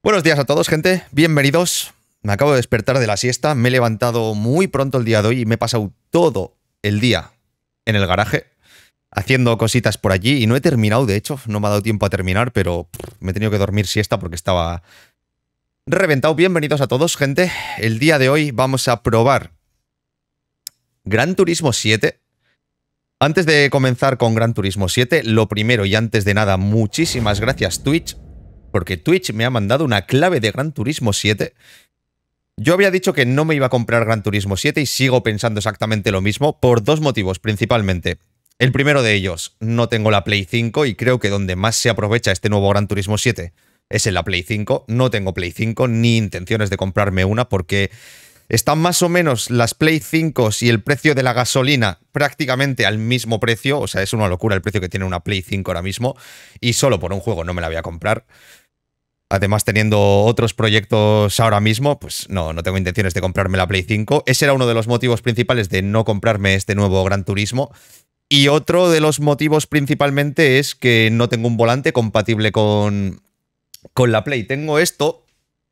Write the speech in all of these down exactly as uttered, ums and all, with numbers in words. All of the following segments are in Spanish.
Buenos días a todos, gente. Bienvenidos. Me acabo de despertar de la siesta. Me he levantado muy pronto el día de hoy y me he pasado todo el día en el garaje haciendo cositas por allí y no he terminado, de hecho. No me ha dado tiempo a terminar, pero pff, me he tenido que dormir siesta porque estaba reventado. Bienvenidos a todos, gente. El día de hoy vamos a probar Gran Turismo siete. Antes de comenzar con Gran Turismo siete, lo primero y antes de nada, muchísimas gracias Twitch, porque Twitch me ha mandado una clave de Gran Turismo siete. Yo había dicho que no me iba a comprar Gran Turismo siete y sigo pensando exactamente lo mismo por dos motivos principalmente. El primero de ellos, no tengo la Play cinco y creo que donde más se aprovecha este nuevo Gran Turismo siete es en la Play cinco. No tengo Play cinco ni intenciones de comprarme una porque están más o menos las Play cinco y el precio de la gasolina prácticamente al mismo precio. O sea, es una locura el precio que tiene una Play cinco ahora mismo y solo por un juego no me la voy a comprar. Además, teniendo otros proyectos ahora mismo, pues no, no tengo intenciones de comprarme la Play cinco. Ese era uno de los motivos principales de no comprarme este nuevo Gran Turismo. Y otro de los motivos principalmente es que no tengo un volante compatible con, con la Play. Tengo esto.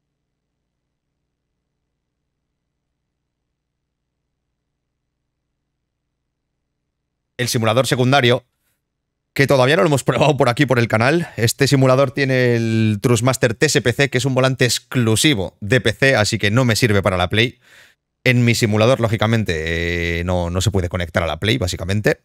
El simulador secundario, que todavía no lo hemos probado por aquí, por el canal. Este simulador tiene el Trustmaster T S P C, que es un volante exclusivo de P C, así que no me sirve para la Play. En mi simulador, lógicamente, eh, no, no se puede conectar a la Play, básicamente.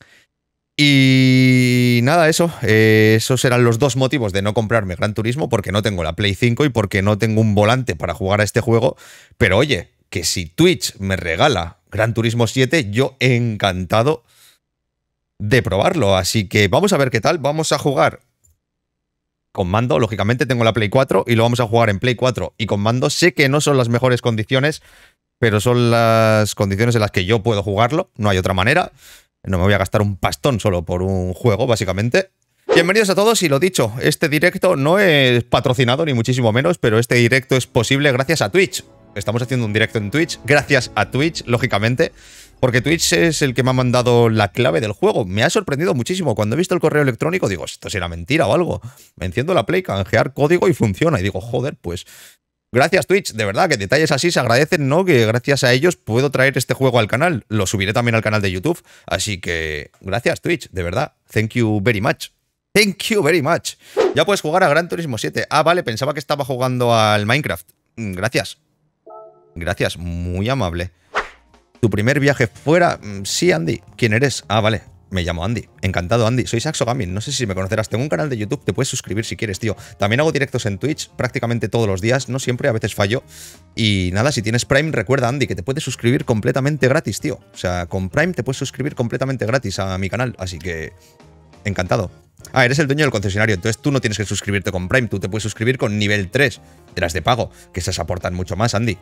Y nada, eso. Eh, esos eran los dos motivos de no comprarme Gran Turismo, porque no tengo la Play cinco y porque no tengo un volante para jugar a este juego. Pero oye, que si Twitch me regala Gran Turismo siete, yo encantado de probarlo, así que vamos a ver qué tal. Vamos a jugar con mando, lógicamente tengo la Play cuatro y lo vamos a jugar en Play cuatro y con mando. Sé que no son las mejores condiciones, pero son las condiciones en las que yo puedo jugarlo, no hay otra manera. No me voy a gastar un pastón solo por un juego, básicamente. Bienvenidos a todos y lo dicho, este directo no es patrocinado ni muchísimo menos, pero este directo es posible gracias a Twitch. Estamos haciendo un directo en Twitch gracias a Twitch, lógicamente. Porque Twitch es el que me ha mandado la clave del juego. Me ha sorprendido muchísimo. Cuando he visto el correo electrónico, digo, esto será mentira o algo. Me enciendo la Play, canjear código y funciona. Y digo, joder, pues gracias Twitch. De verdad, que detalles así se agradecen, ¿no? Que gracias a ellos puedo traer este juego al canal. Lo subiré también al canal de YouTube. Así que gracias Twitch, de verdad. Thank you very much. Thank you very much. Ya puedes jugar a Gran Turismo siete. Ah, vale, pensaba que estaba jugando al Minecraft. Gracias. Gracias, muy amable. ¿Tu primer viaje fuera? Sí, Andy. ¿Quién eres? Ah, vale. Me llamo Andy. Encantado, Andy. Soy Saxo Gaming. No sé si me conocerás. Tengo un canal de YouTube. Te puedes suscribir si quieres, tío. También hago directos en Twitch prácticamente todos los días. No siempre, a veces fallo. Y nada, si tienes Prime, recuerda, Andy, que te puedes suscribir completamente gratis, tío. O sea, con Prime te puedes suscribir completamente gratis a mi canal. Así que, encantado. Ah, eres el dueño del concesionario. Entonces tú no tienes que suscribirte con Prime. Tú te puedes suscribir con nivel tres de las de pago, que esas aportan mucho más, Andy.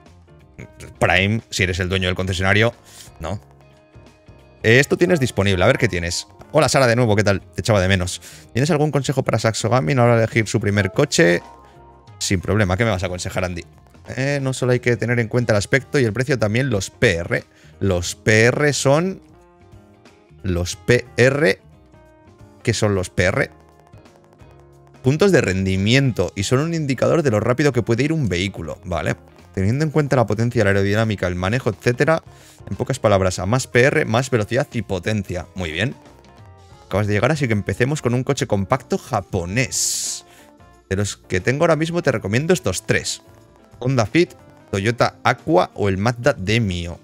Prime, si eres el dueño del concesionario, no. Esto tienes disponible, a ver qué tienes. Hola Sara de nuevo, ¿qué tal? Te echaba de menos. ¿Tienes algún consejo para Saxo Gaming a la hora de elegir su primer coche? Sin problema, ¿qué me vas a aconsejar, Andy? Eh, no solo hay que tener en cuenta el aspecto y el precio, también los P R. Los P R son... Los P R... ¿Qué son los P R? Puntos de rendimiento y son un indicador de lo rápido que puede ir un vehículo, ¿vale? Teniendo en cuenta la potencia, la aerodinámica, el manejo, etcétera. En pocas palabras, a más P R, más velocidad y potencia. Muy bien. Acabas de llegar, así que empecemos con un coche compacto japonés. De los que tengo ahora mismo te recomiendo estos tres. Honda Fit, Toyota Aqua o el Mazda Demio.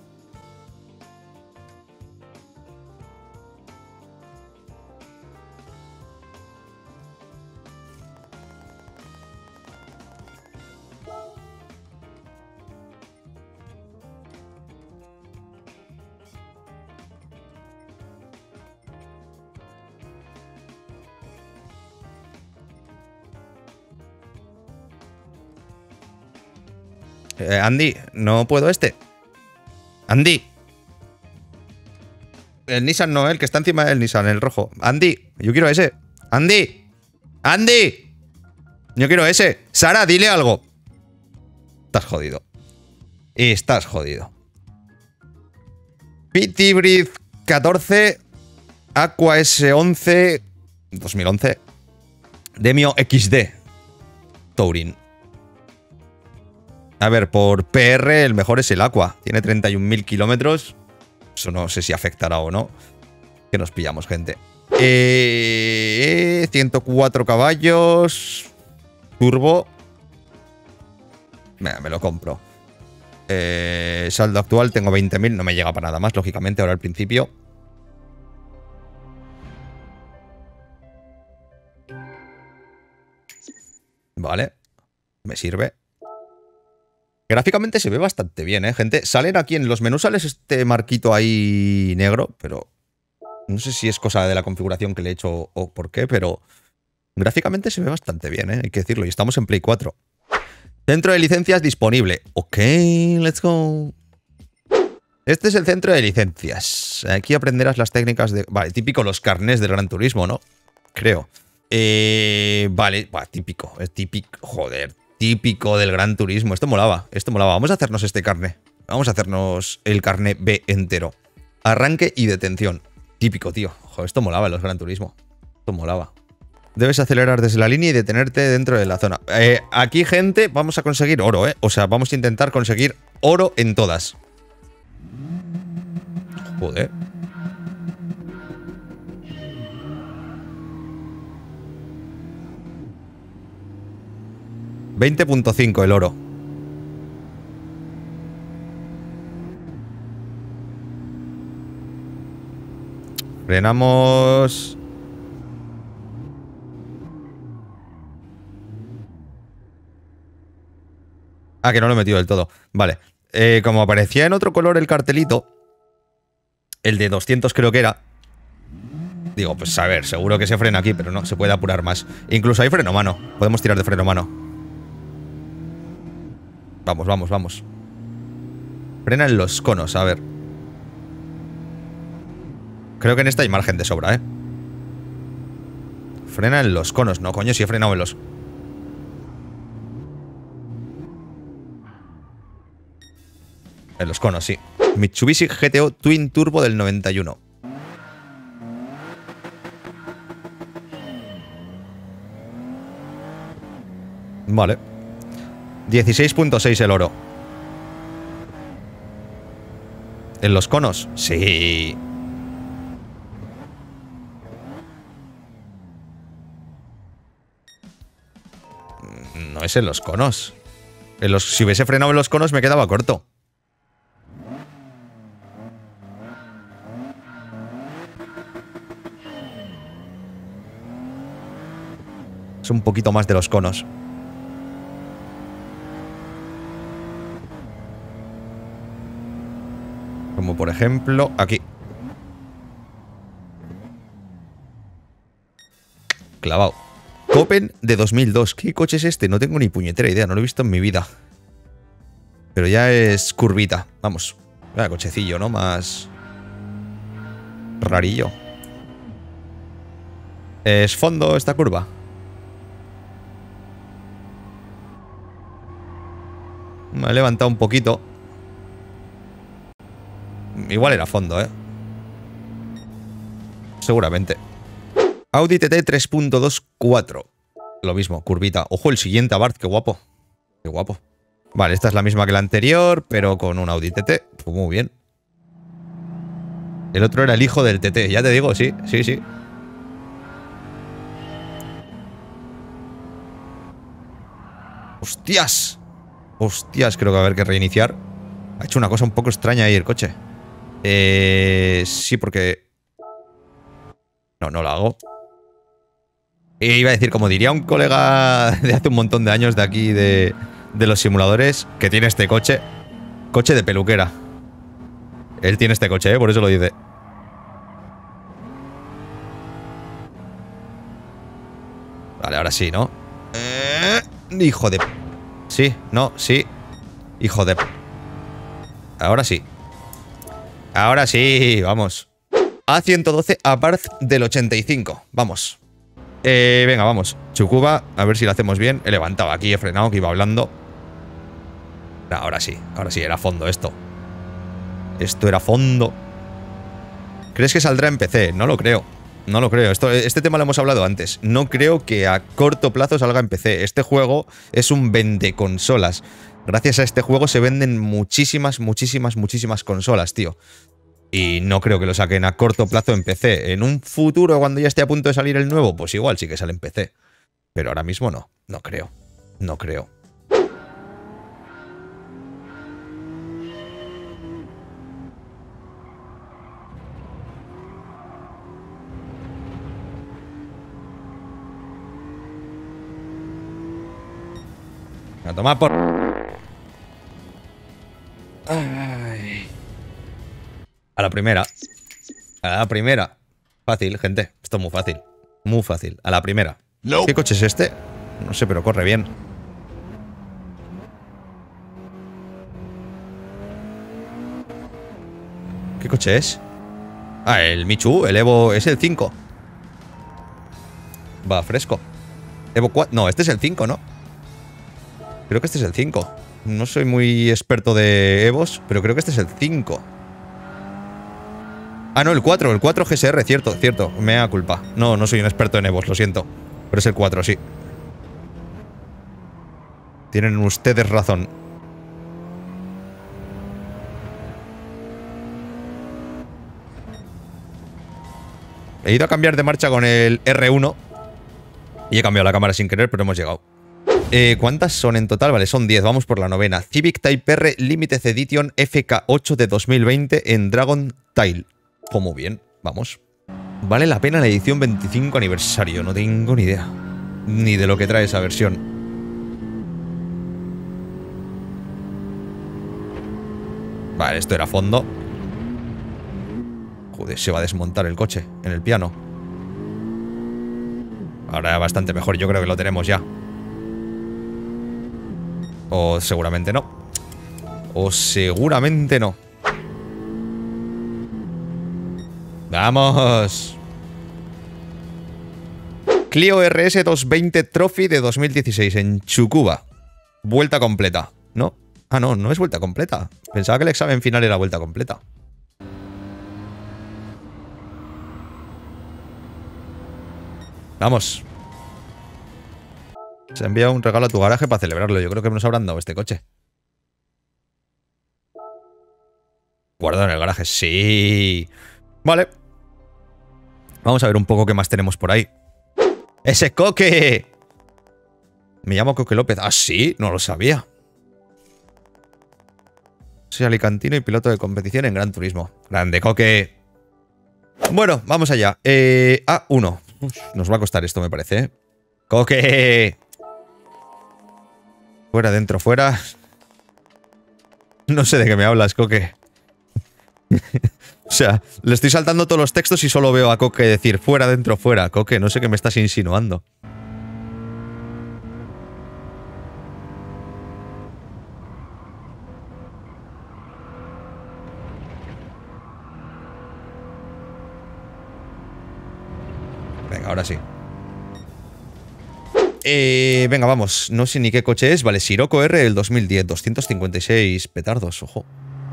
Eh, Andy, no puedo este. Andy. El Nissan no, el que está encima del Nissan, el rojo. Andy, yo quiero ese. Andy. Andy. Yo quiero ese. Sara, dile algo. Estás jodido. Estás jodido. Pit Hybrid catorce. Aqua S once. dos mil once. Demio X D. Touring. A ver, por P R el mejor es el Aqua. Tiene treinta y un mil kilómetros. Eso no sé si afectará o no. Que nos pillamos, gente. Eh, ciento cuatro caballos. Turbo. Venga, me lo compro. Eh, saldo actual tengo veinte mil. No me llega para nada más, lógicamente, ahora al principio. Vale. Me sirve. Gráficamente se ve bastante bien, ¿eh, gente? Salen aquí en los menús, sales este marquito ahí negro, pero no sé si es cosa de la configuración que le he hecho o por qué, pero gráficamente se ve bastante bien, ¿eh? Hay que decirlo. Y estamos en Play cuatro. Centro de licencias disponible. Ok, let's go. Este es el centro de licencias. Aquí aprenderás las técnicas de... Vale, típico los carnés del Gran Turismo, ¿no? Creo. Eh, vale, bah, típico. Es típico. Joder. Típico del Gran Turismo. Esto molaba. Esto molaba. Vamos a hacernos este carné. Vamos a hacernos el carné B entero. Arranque y detención. Típico, tío. Joder, esto molaba en los Gran Turismo. Esto molaba. Debes acelerar desde la línea y detenerte dentro de la zona. Eh, aquí, gente, vamos a conseguir oro, ¿eh? O sea, vamos a intentar conseguir oro en todas. Joder. veinte punto cinco el oro. Frenamos. Ah, que no lo he metido del todo. Vale. Eh, como aparecía en otro color el cartelito, el de doscientos creo que era. Digo, pues a ver, seguro que se frena aquí, pero no, se puede apurar más. Incluso hay freno mano. Podemos tirar de freno mano. Vamos, vamos, vamos. Frena en los conos, a ver. Creo que en esta hay margen de sobra, ¿eh? Frena en los conos. No, coño, si he frenado en los... En los conos, sí. Mitsubishi G T O Twin Turbo del noventa y uno. Vale. dieciséis punto seis el oro. ¿En los conos? Sí. No es en los conos. En los, si hubiese frenado en los conos me quedaba corto. Es un poquito más de los conos. Como por ejemplo, aquí. Clavado. Copen de dos mil dos. ¿Qué coche es este? No tengo ni puñetera idea. No lo he visto en mi vida. Pero ya es curvita. Vamos. Vaya cochecillo, ¿no? Más... rarillo. ¿Es fondo esta curva? Me he levantado un poquito. Igual era fondo, ¿eh? Seguramente. Audi T T tres punto veinticuatro. Lo mismo, curvita. Ojo, el siguiente Abarth, qué guapo. Qué guapo. Vale, esta es la misma que la anterior, pero con un Audi T T. Pues muy bien. El otro era el hijo del T T, ya te digo, sí, sí, sí. ¡Hostias! Hostias, creo que va a haber que reiniciar. Ha hecho una cosa un poco extraña ahí el coche. Eh... Sí, porque... No, no lo hago. E iba a decir, como diría un colega de hace un montón de años de aquí, de, de los simuladores, que tiene este coche. Coche de peluquera. Él tiene este coche, ¿eh? Por eso lo dice. Vale, ahora sí, ¿no? Eh, hijo de... Sí, no, sí. Hijo de... Ahora sí. Ahora sí, vamos. A ciento doce Abarth del ochenta y cinco. Vamos. Eh, venga, vamos. Tsukuba, a ver si lo hacemos bien. He levantado aquí, he frenado, que iba hablando. Ahora sí, ahora sí, era fondo esto. Esto era fondo. ¿Crees que saldrá en P C? No lo creo. No lo creo. Esto, este tema lo hemos hablado antes. No creo que a corto plazo salga en P C. Este juego es un vende consolas. Gracias a este juego se venden muchísimas, muchísimas, muchísimas consolas, tío. Y no creo que lo saquen a corto plazo en P C. En un futuro, cuando ya esté a punto de salir el nuevo, pues igual sí que sale en P C. Pero ahora mismo no. No creo. No creo. A tomar por... Ay. A la primera. A la primera. Fácil, gente. Esto es muy fácil. Muy fácil. A la primera. No. ¿Qué coche es este? No sé, pero corre bien. ¿Qué coche es? Ah, el Michu, el Evo... Es el cinco. Va, fresco. Evo cuatro... No, este es el cinco, ¿no? Creo que este es el cinco. No soy muy experto de Evos, pero creo que este es el cinco. Ah, no, el cuatro, el cuatro G S R, cierto, cierto. Me da culpa. No, no soy un experto en Evos, lo siento. Pero es el cuatro, sí. Tienen ustedes razón. He ido a cambiar de marcha con el R uno. Y he cambiado la cámara sin querer, pero hemos llegado. Eh, ¿Cuántas son en total? Vale, son diez. Vamos por la novena. Civic Type R Limited Edition F K ocho de dos mil veinte en Dragon Tail. Oh, muy bien. Vamos. Vale la pena la edición veinticinco aniversario. No tengo ni idea. Ni de lo que trae esa versión. Vale, esto era fondo. Joder, se va a desmontar el coche en el piano. Ahora bastante mejor. Yo creo que lo tenemos ya. O seguramente no. O seguramente no. ¡Vamos! Clio R S doscientos veinte Trophy de dos mil dieciséis en Tsukuba. Vuelta completa, ¿no? Ah, no, no es vuelta completa. Pensaba que el examen final era vuelta completa. Vamos. Se ha enviado un regalo a tu garaje para celebrarlo. Yo creo que nos habrán dado este coche. Guardado en el garaje. Sí. Vale. Vamos a ver un poco qué más tenemos por ahí. ¡Ese Coque! Me llamo Coque López. ¿Ah, sí? No lo sabía. Soy alicantino y piloto de competición en Gran Turismo. Grande, Coque. Bueno, vamos allá. Eh, A uno. Uf, nos va a costar esto, me parece, ¿eh? ¡Coque! Fuera, dentro, fuera. No sé de qué me hablas, Coque. O sea, le estoy saltando todos los textos y solo veo a Coque decir fuera, dentro, fuera. Coque, no sé qué me estás insinuando. Venga, ahora sí. Eh, venga, vamos. No sé ni qué coche es. Vale, Sirocco R del dos mil diez. doscientos cincuenta y seis petardos, ojo.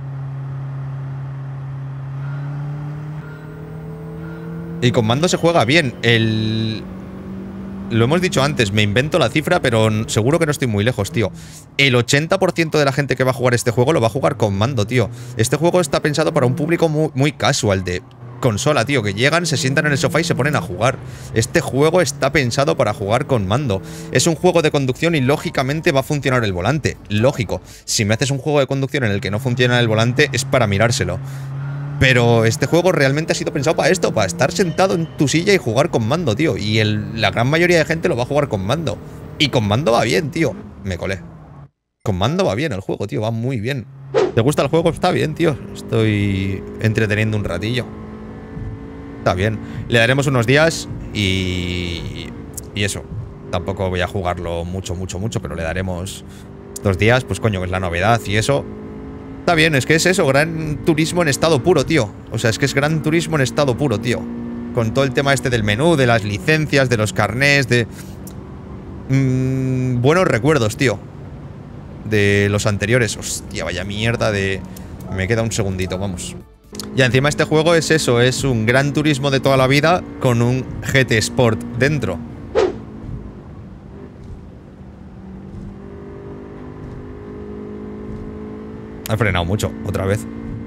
Y con mando se juega bien. El... Lo hemos dicho antes, me invento la cifra, pero seguro que no estoy muy lejos, tío. El ochenta por ciento de la gente que va a jugar este juego lo va a jugar con mando, tío. Este juego está pensado para un público muy, muy casual de consola, tío. Que llegan, se sientan en el sofá y se ponen a jugar. Este juego está pensado para jugar con mando. Es un juego de conducción y lógicamente va a funcionar el volante. Lógico. Si me haces un juego de conducción en el que no funciona el volante, es para mirárselo. Pero este juego realmente ha sido pensado para esto, para estar sentado en tu silla y jugar con mando, tío. Y el, la gran mayoría de gente lo va a jugar con mando. Y con mando va bien, tío. Me colé. Con mando va bien el juego, tío. Va muy bien. ¿Te gusta el juego? Está bien, tío. Estoy entreteniendo un ratillo. Está bien. Le daremos unos días y... Y eso. Tampoco voy a jugarlo mucho, mucho, mucho, pero le daremos estos días, pues coño, que es la novedad y eso... Está bien, es que es eso, Gran Turismo en estado puro, tío. O sea, es que es Gran Turismo en estado puro, tío. Con todo el tema este del menú, de las licencias, de los carnés, de... Mmm, buenos recuerdos, tío. De los anteriores. Hostia, vaya mierda de... Me queda un segundito, vamos. Ya, encima este juego es eso, es un Gran Turismo de toda la vida con un G T Sport dentro. Ha frenado mucho, otra vez.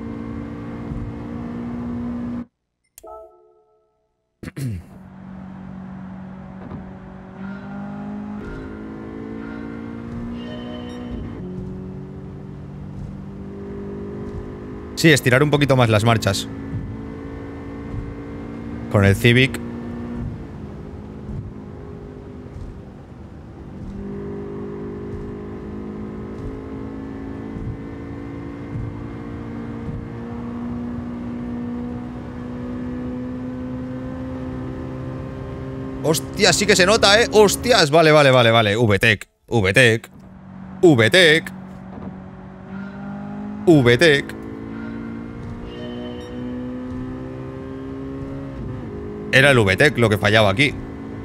Sí, estirar un poquito más las marchas. Con el Civic. Hostia, sí que se nota, ¿eh? Hostias, vale, vale, vale, vale. VTEC, VTEC, VTEC, VTEC. Era el VTEC lo que fallaba aquí.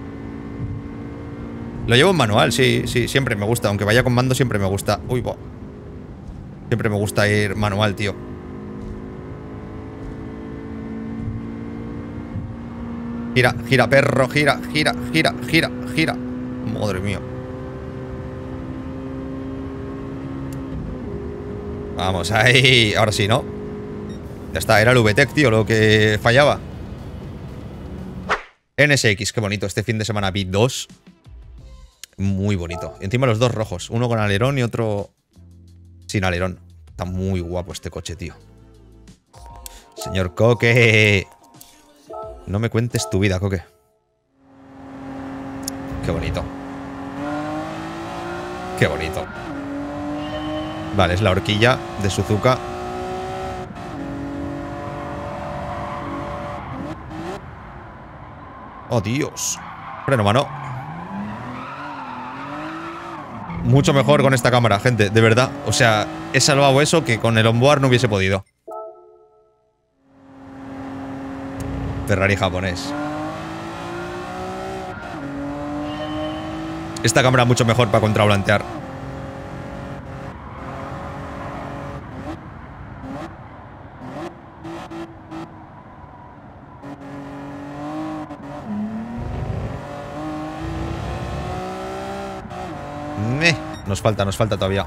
Lo llevo en manual, sí, sí, siempre me gusta. Aunque vaya con mando, siempre me gusta. Uy, bo. Siempre me gusta ir manual, tío. Gira, gira, perro, gira, gira, gira, gira, gira. Madre mía. Vamos, ahí. Ahora sí, ¿no? Ya está, era el VTEC, tío, lo que fallaba. N S X, qué bonito. Este fin de semana vi dos. Muy bonito. Y encima los dos rojos. Uno con alerón y otro sin alerón. Está muy guapo este coche, tío. Señor Coque. No me cuentes tu vida, Coque. Qué bonito. Qué bonito. Vale, es la horquilla de Suzuka. Oh, Dios. Freno mano. Mucho mejor con esta cámara, gente, de verdad. O sea, he salvado eso que con el onboard no hubiese podido. Ferrari japonés. Esta cámara mucho mejor para contravolantear. Eh, nos falta, nos falta todavía.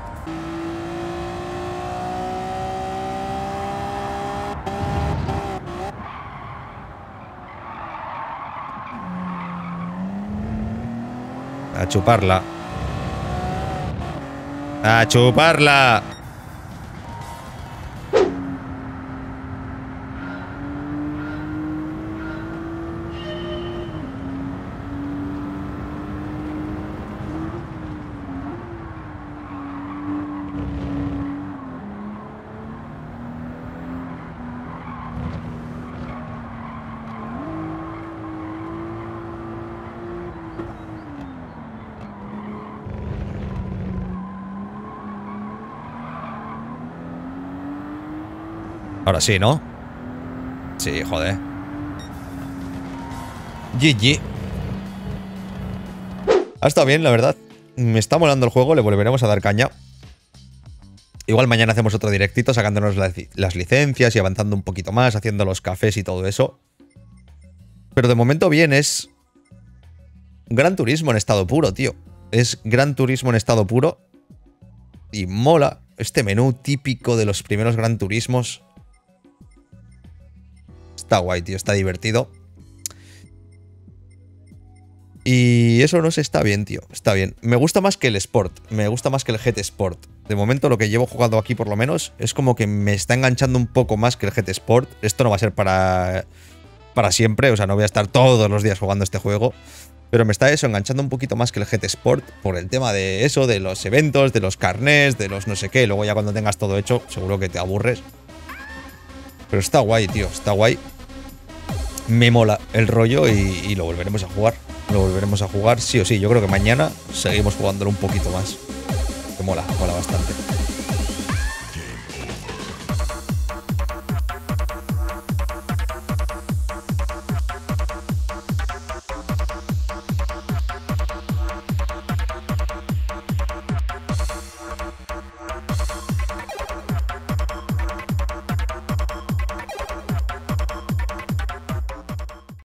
A chuparla. A chuparla. Ahora sí, ¿no? Sí, joder. G G. Ha estado bien, la verdad. Me está molando el juego, le volveremos a dar caña. Igual mañana hacemos otro directito sacándonos las, las licencias y avanzando un poquito más, haciendo los cafés y todo eso. Pero de momento bien, es Gran Turismo en estado puro, tío. Es Gran Turismo en estado puro. Y mola. Este menú típico de los primeros Gran Turismos. Está guay, tío, está divertido. Y eso no sé, está bien, tío, está bien. Me gusta más que el Sport, me gusta más que el G T Sport. De momento lo que llevo jugando aquí por lo menos es como que me está enganchando un poco más que el G T Sport. Esto no va a ser para, para siempre, o sea, no voy a estar todos los días jugando este juego. Pero me está eso, enganchando un poquito más que el G T Sport por el tema de eso, de los eventos, de los carnés, de los no sé qué. Luego ya cuando tengas todo hecho, seguro que te aburres. Pero está guay, tío, está guay. Me mola el rollo y, y lo volveremos a jugar. Lo volveremos a jugar sí o sí. Yo creo que mañana seguimos jugándolo un poquito más. Que mola, mola bastante.